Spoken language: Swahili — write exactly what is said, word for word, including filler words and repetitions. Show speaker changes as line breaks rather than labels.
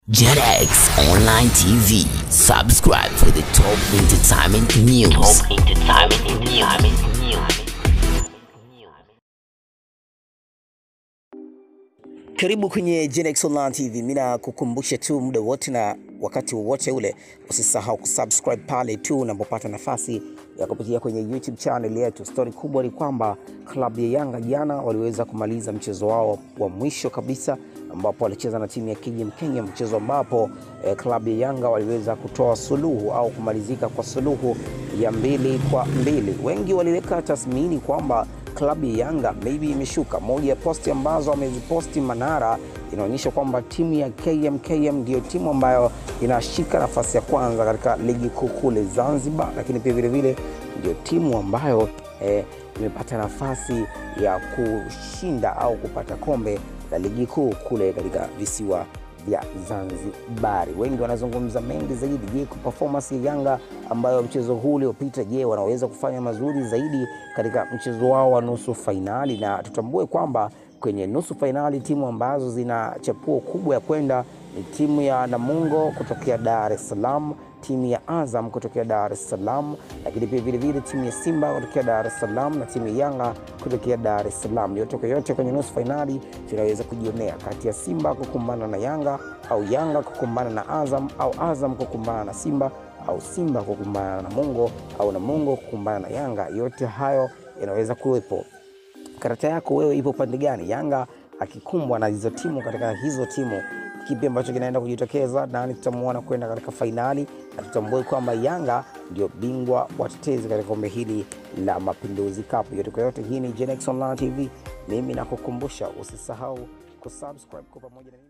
JetX Online T V. Subscribe for the top entertainment news. Top entertainment news. Karibu kwenye JetX Online T V. Mina kukumbusha tu muda wote na wakati wote ule usisahau kusubscribe pale tu unapopata nafasi ya kupitia kwenye YouTube channel yetu. Story kubwa ni kwamba klabu ya Yanga jana waliweza kumaliza mchezo wao wa mwisho kabisa ambapo walicheza na timu ya K M Kenya, mchezo ambapo eh, klabu ya Yanga waliweza kutoa suluhu au kumalizika kwa suluhu ya mbili kwa mbili. Wengi waliweka tathmini kwamba klabu ya Yanga maybe imeshuka. Moja ya posti ambazo ameziposti Manara inaonyesha kwamba timu ya K M K M ndio timu ambayo inashika nafasi ya kwanza katika ligi kuu kule Zanzibar, lakini pia vile vile ndio timu ambayo eh, imepata nafasi ya kushinda au kupata kombe la ligi kuu kule katika visiwa vya Zanzibar. Wengi wanazungumza mengi zaidi. Je, kwa performance ya Yanga ambayo mchezo huu uliopita, je, wanaweza kufanya mazuri zaidi katika mchezo wao wa nusu finali? Na tutambue kwamba kwenye nusu finali timu ambazo zina chapuo kubwa ya kwenda ni timu ya Namungo kutokea Dar es Salaam, timu ya Azam kutokea Dar es Salaam, lakini pia vile vile timu ya Simba kutokea Dar es Salaam na timu ya Yanga kutokea Dar es Salaam. Yote kwa yote kwenye nusu finali tunaweza kujionea kati ya Simba kukumbana na Yanga, au Yanga kukumbana na Azam, au Azam kukumbana na Simba, au Simba kukumbana na Namungo, au Namungo kukumbana na Yanga. Yote hayo yanaweza kuwepo. Karata yako wewe ipo pande gani? Yanga akikumbwa na hizo timu, katika hizo timu kipi ambacho kinaenda kujitokeza, nani tutamuona kwenda katika finali, na tutambue kwamba Yanga ndio bingwa watetezi katika kombe hili la Mapinduzi Cup. Yote kwa yote, hii ni JetX Online T V. Mimi nakukumbusha usisahau kusubscribe kwa pamoja na